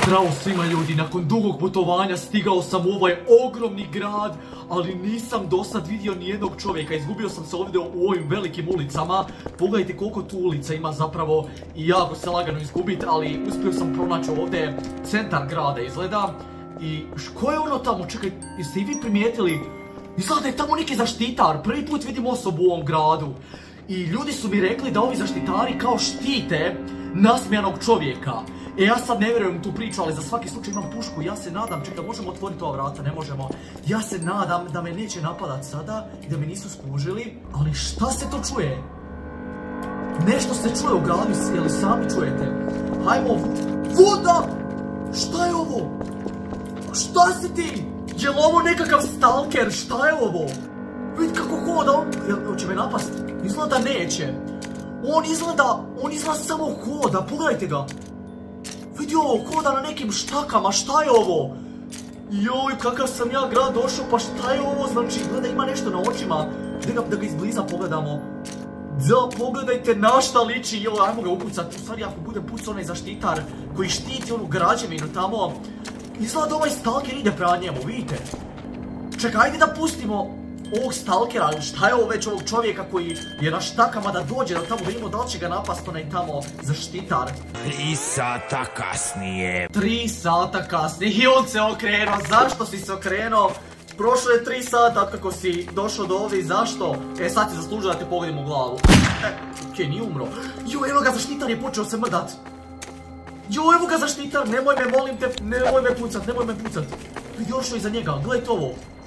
Zdravo svima ljudi, nakon dugog putovanja stigao sam u ovaj ogromni grad, ali nisam do sad vidio nijednog čovjeka. Izgubio sam se ovdje u ovim velikim ulicama. Pogledajte koliko tu ulica ima zapravo i jako se lagano izgubiti, ali uspio sam pronaći ovdje centar grada izgleda. I ko je ono tamo? Čekaj, jeste i vi primijetili? Izgleda je tamo neki zaštitar, prvi put vidim osobu u ovom gradu. I ljudi su mi rekli da ovi zaštitari kao štite nasmijanog čovjeka. Ja sad ne vjerujem tu priču, ali za svaki slučaj imam pušku. Ja se nadam, čekaj, možemo otvoriti ova vrata, ne možemo. Ja se nadam da me neće napadat sada i da me nisu skužili. Ali šta se to čuje? Nešto se čuje u gradu, jel sami čujete? Hajmo, voda! Šta je ovo? Šta si ti? Je li ovo nekakav stalker? Šta je ovo? Vidi kako hoda, on će me napast? Izgleda neće. On izgleda samo hoda, pogledajte ga. Vidi ovo, hoda na nekim štakama, šta je ovo? Joj, kakav sam ja grad došao, pa šta je ovo? Znači, gleda, ima nešto na očima. Da ga izbliza pogledamo. Da, pogledajte na šta liči. Joj, ajmo ga upucati. U stvari, ako budem pucao onaj zaštitar koji štiti onu građevinu tamo, izgleda da ovaj stalker ide prema njemu, vidite? Čekaj, ajde da pustimo ovog stalkera, ali šta je ovo već ovog čovjeka koji je na štakama da dođe do tamo, da vidimo da li će ga napast onaj tamo zaštitar. 3 sata kasnije. 3 sata kasnije i on se okrenuo. Zašto si se okrenuo? Prošlo je 3 sata kako si došao do ovdje i zašto? Sad si zaslužio da te pogodim u glavu. Okej, nije umro. Joj, evo ga, zaštitar je počeo se mrdat. Joj, evo ga zaštitar, nemoj me, molim te, nemoj me pucat. Vidi, ošao iza njega, gledajte ovo.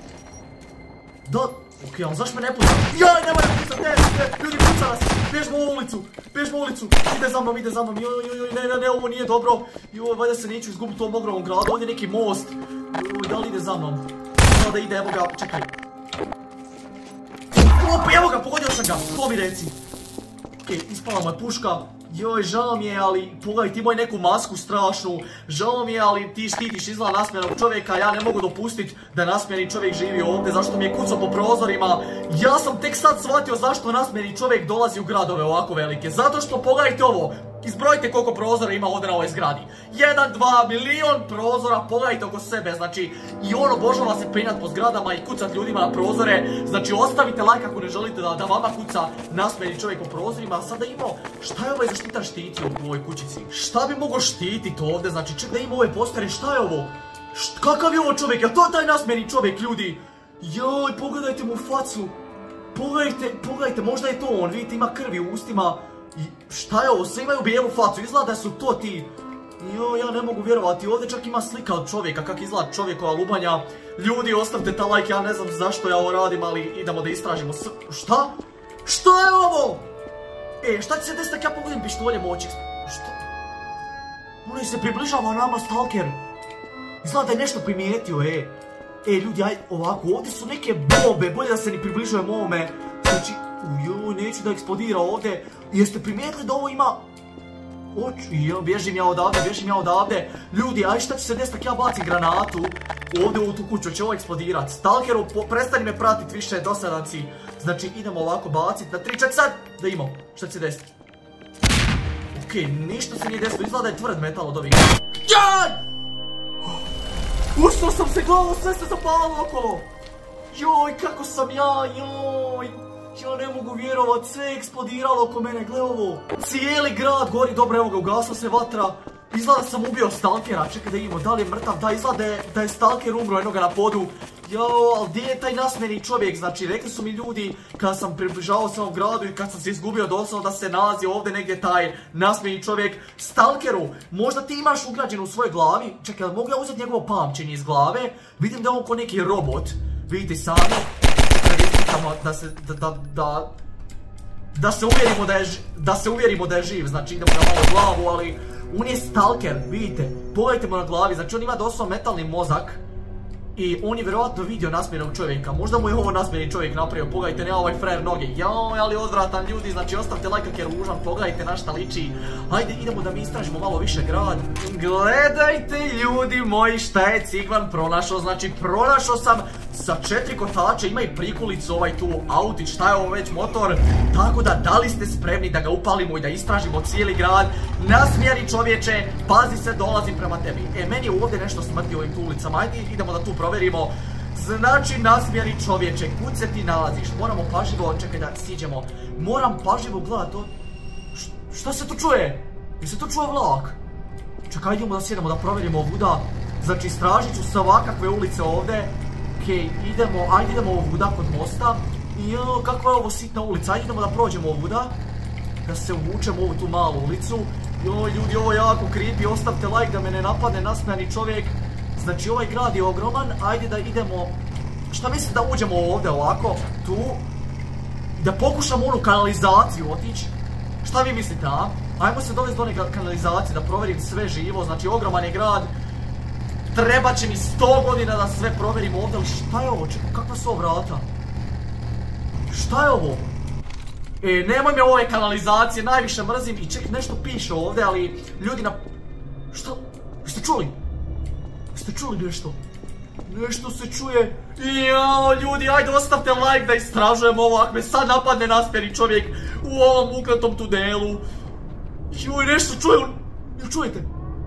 Da, okej, ali zašto me ne puca? Joj, nemoj me pucat, ne, ljudi, puca nas. Bježmo u ulicu, ide za mnom, joj, ne, ovo nije dobro. Joj, valjda se neću izgubiti u ovom ogromnom gradu, ovdje je neki most. Joj, da li ide za mnom? Znao da ide, evo ga, čekaj. Evo ga, pogodio sam ga, to mi reci. Okej, ispala mu je puška. Joj, žao mi je, ali pogledaj, ti imaju neku masku strašnu. Žao mi je, ali ti štitiš izgleda nasmijanog čovjeka. Ja ne mogu dopustiti da nasmijeni čovjek živi ovdje. Zašto mi je kucao po prozorima? Ja sam tek sad shvatio zašto nasmijeni čovjek dolazi u gradove ovako velike. Zato što, pogledajte ovo, izbrojite koliko prozora ima ovdje na ovoj zgradi. 1, 2, milion prozora, pogledajte oko sebe. Znači, i on obožava se penjat po zgradama i kucat ljudima na prozore. Znači, ostavite like ako ne želite da vama kuca nasmijeni čovjek po prozorima. A sada imamo, šta je ovaj zaštitar štitio u ovoj kućici? Šta bi mogao štititi ovdje? Znači, ček da ima ove postare, šta je ovo? Kakav je ovo čovjek? Je to taj nasmijeni čovjek, ljudi? Joj, pogledajte mu facu. Pogledajte, možda je to on, vidite, ima krvi u ustima. I šta je ovo? Sve imaju bijelu facu, izgleda da su to ti. Joj, ja ne mogu vjerovati, ovdje čak ima slika od čovjeka, kak izgleda čovjekova lubanja. Ljudi, ostavite ta like, ja ne znam zašto ja ovo radim, ali idemo da istražimo. Šta? Šta je ovo? Šta će se desiti ako ja pogodim pištoljem u oči? Šta? Ono se približava nama, stalker. Izgleda da je nešto primijetio, ljudi, aj ovako, ovdje su neke bombe, bolje da se ni približujem ovome. Znači, joj, neću da eksplodira ovdje. Jeste primijetili da ovo ima oči? Joj, bježim ja odavde. Ljudi, aj šta će se desiti ako ja bacim granatu ovdje u tu kuću, će ovo eksplodirat. Stalkeru, prestani me pratit više, dosadanci. Znači, idemo ovako bacit na 3, čak sad, da imamo, šta će se desiti? Okej, ništa se nije desilo, izgleda da je tvrd metal od ovih. Jaj! Ušao sam se glavom, sve se zapalalo okolo. Joj, kako sam joj. Ja ne mogu vjerovat, sve je eksplodiralo oko mene, gle ovo. Cijeli grad gori, dobro, evo ga, ugasla se vatra. Izgleda da sam ubio stalkera, čekaj da imamo, da li je mrtav, da, izgleda da je stalker umro, eno ga na podu. Jao, ali gdje je taj nasmijeni čovjek? Znači, rekli su mi ljudi kada sam približavao se ovom gradu i kad sam se izgubio doslovno da se nalazi ovdje negdje taj nasmijeni čovjek. Stalkeru, možda ti imaš ugrađeno u svojoj glavi, čekaj, mogu ja uzeti njegovo pamćenje iz glave? Vidim da je on ko neki robot, vidite sami. Da se uvjerimo da je živ, znači idemo na malo glavu, ali on je stalker, vidite, pogledajte mu na glavi, znači on ima doslovno metalni mozak i on je vjerojatno vidio nasmijenog čovjeka, možda mu je ovo nasmijeni čovjek napravio, pogledajte, nema ovaj frajer noge, joj, ali odvratan ljudi, znači ostavite like kak je ružan, pogledajte na šta liči, hajde idemo da mi istražimo malo više grad. Gledajte ljudi moji šta je Cigvan pronašao, znači pronašao sam sa 4 kotača, ima i prikulicu, ovaj tu autić, šta je ovo već motor. Tako da li ste spremni da ga upalimo i da istražimo cijeli grad? Nasmijani čovječe, pazi se, dolazim prema tebi. Meni je ovdje nešto smrti u ovim tu ulicama, ajde idemo da tu provjerimo. Znači, nasmijani čovječe, kud se ti nalaziš? Moramo pažljivo, čekaj da siđemo. Moram pažljivo gledat to. Šta se tu čuje? Je se tu čuje vlak? Čekaj, idemo da sjedemo da provjerimo ovuda. Znači, istražit ću sa ovakakve ulice ovdje. Okej, ajde idemo ovuda kod mosta. Jo, kakva je ovo sitna ulica, ajde idemo da prođemo ovuda. Da se uvučemo ovu tu malu ulicu. Joj, ljudi, ovo je jako creepy, ostavite like da me ne napadne nasmijani čovjek. Znači, ovaj grad je ogroman, ajde da idemo... Šta mislite da uđemo ovdje ovako, tu? Da pokušamo onu kanalizaciju otići? Šta vi mislite, a? Ajmo se dovesti do one kanalizacije, da provjerim sve živo, znači ogroman je grad. Treba će mi 100 godina da sve provjerim ovdje, ali šta je ovo? Čekaj, kakva su ovo vrata? Šta je ovo? Nemoj me ove kanalizacije, najviše mrzim i čekaj, nešto piše ovdje, ali ljudi na... Šta? Jeste čuli? Jeste čuli nešto? Nešto se čuje. Jao, ljudi, ajde ostavite like da istražujemo ovo, ako me sad napadne nasmijani čovjek u ovom ukletom tunelu. Joj, nešto se čuje, jel čujete?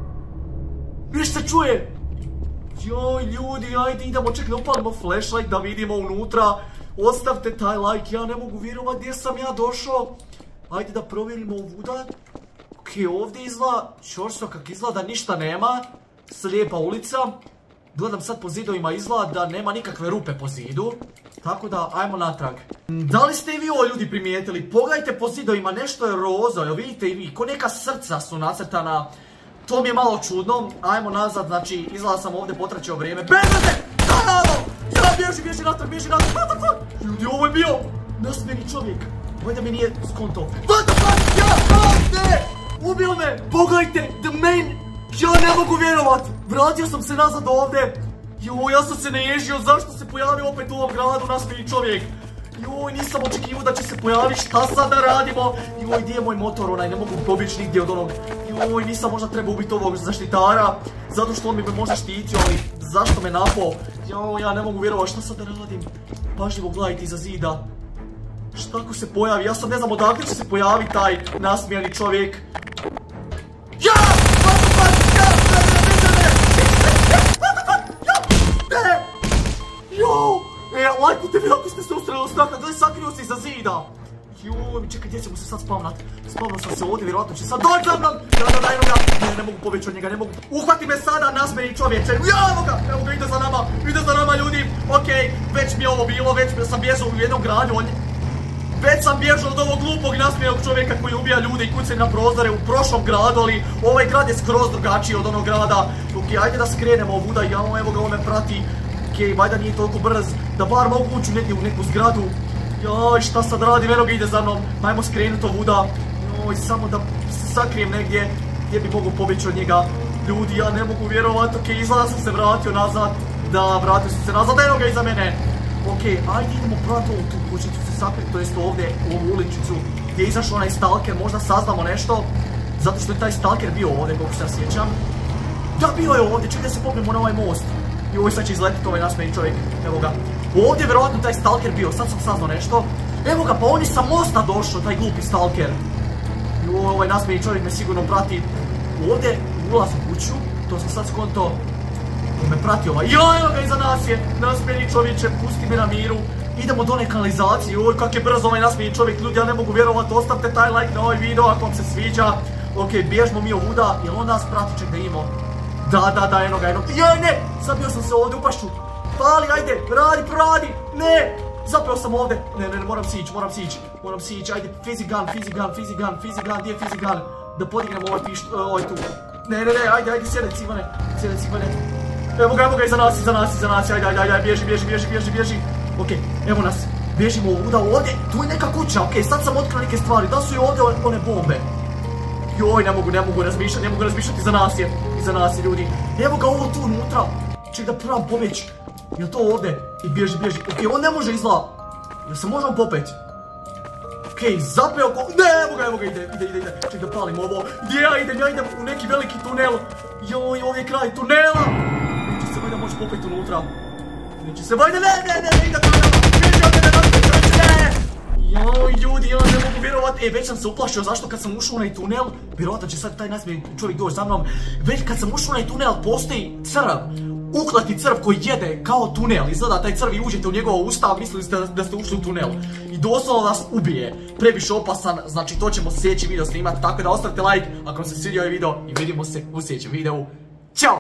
Nešto se čuje. Joj, ljudi, ajde idemo, čekaj da upalimo flashlight da vidimo unutra. Ostavite taj like, ja ne mogu vjerovati gdje sam ja došao. Ajde da provjerimo ovuda. Okej, ovdje izgleda, čorsto kak izgleda ništa nema. Slijepa ulica. Gledam sad po zidovima, izgleda da nema nikakve rupe po zidu. Tako da, ajmo natrag. Da li ste i vi ovo ljudi primijetili? Pogledajte po zidovima, nešto je roza, jel vidite i vi? Ko neka srca su nacrtana. To mi je malo čudno. Ajmo nazad, znači, izgleda sam ovdje potraćio vrijeme. Bežite! Ja bježi natrag, Ljudi, ovo je bio nasmijeni čovjek. Ovdje mi nije skonto. What the fuck? Ja, ubio me! Pogledajte, the main... Ja ne mogu vjerovat! Vratio sam se nazad ovdje. Joj, ja sam se naježio, zašto se pojavio opet u ovom gradu nasmijeni čovjek? Joj, nisam očekivao da će se pojaviti, šta sad da radimo? Joj, gdje je moj motor onaj, ne mogu pobjeći nigdje od onog. Joj, nisam možda trebao ubiti ovog zaštitara, zato što on mi možda štitio, ali zašto me napao? Joj, ja ne mogu vjerovati, šta sad da radim? Pažljivo gledajte iza zida. Šta ako se pojavi? Ja sad ne znam odakle će se pojaviti taj nasmijani čovjek. Ja! Lajkujte vi ako ste se ustrali skakati, da sakrio se iza zida. Joj, čekaj, gdje ćemo se sad spavnat? Spavnat sam se ovdje, vjerojatno će sad doći za mnom. Ne mogu pobjeći od njega, ne mogu. Uhvati me sada, nasmijeni čovječe. Evo ga, ide za nama ljudi. Okej, već mi je ovo bilo, već sam bježao u jednom gradu. Već sam bježao od ovog glupog nasmijenog čovjeka koji ubija ljude i kucaju na prozore u prošlom gradu, ali ovaj grad je skroz drugačiji od onog grada. Okej, ajde da skrenemo ovuda, evo ga, on me prati. Okej, valjda nije toliko brz, da bar mogu ući negdje u neku zgradu. Joj, šta sad radim, eno ga ide za mnom, ajmo skrenuti ovuda. Joj, samo da se sakrijem negdje, gdje bi mogu pobjeći od njega. Ljudi, ja ne mogu vjerovati, okej, izgleda sam se vratio nazad. Da, vratio sam se nazad, eno ga iza mene. Okej, ajde idemo provati ovu tu kućicu se sakriti, to jest ovdje, u ovu uličicu gdje je izašao onaj stalker, možda saznamo nešto. Zato što je taj stalker bio ovdje, kako se ja sjećam. Da, bio je ovdje, čekaj da se popnemo na ovaj most. I ovo sad će izletiti ovaj nasmijeni čovjek, evo ga. Ovdje je vjerojatno taj stalker bio, sad sam saznao nešto. Evo ga, pa on je sa mosta došao, taj glupi stalker. I ovaj nasmijeni čovjek me sigurno prati. Ovdje ulaz u kuću, to sam sad skonto. On me prati ovaj, evo ga iza nas je, nasmijeni čovječe, pusti me na miru. Idemo do one kanalizacije, joj kak je brzo ovaj nasmijeni čovjek, ljudi, ja ne mogu vjerovati, ostavite taj like na ovaj video ako vam se sviđa. Okej, bježmo mi ovuda, jel on nas prati, ček da imamo. Da, eno ga, joj ne, zabio sam se ovdje u pašću. Pali, ajde, radi, ne. Zapeo sam ovdje, ne, moram sići, ajde, fizigan, gdje je fizigan? Da podignem ovaj tu. Ne, ajde, sjedaj cigane. Evo ga, iza nas, ajde, bježi. Okej, evo nas, bježimo ovuda ovdje, tu je neka kuća, okej, sad sam otkrio neke stvari, da su i ovdje one bombe. Joj, ne mogu razmišljati, iza nas je ljudi. Evo ga ovo tu unutra, ček da probam pobjeći. Jel to ovdje? I bježi. Okej, on ne može izla. Jel se možemo popeti? Okej, zapeo ko... Ne, evo ga, ide. Ček da palim ovo. Gdje ja idem u neki veliki tunel. Joj, ovdje je kraj tunela. Neće se valjda moći popeti unutra. Neće se vojde, ne, ide to nama, bježi od mene, naspred čovječe, joj, ljudi, ja ne mogu vjerovati, već sam se uplašio, zašto kad sam ušao u onaj tunel, vjerovatno će sad taj nasmijeni čovjek doći za mnom, već kad sam ušao u onaj tunel, postoji crv, uklati crv koji jede kao tunel, izgleda taj crv i uđete u njegovo usta, mislili ste da ste ušli u tunel i doslovno vas ubije, previše opasan, znači to ćemo sljedeći video snimati, tako da ostavite like ako vam se svidio ovaj video i vidimo se u sljedećem videu, ćao!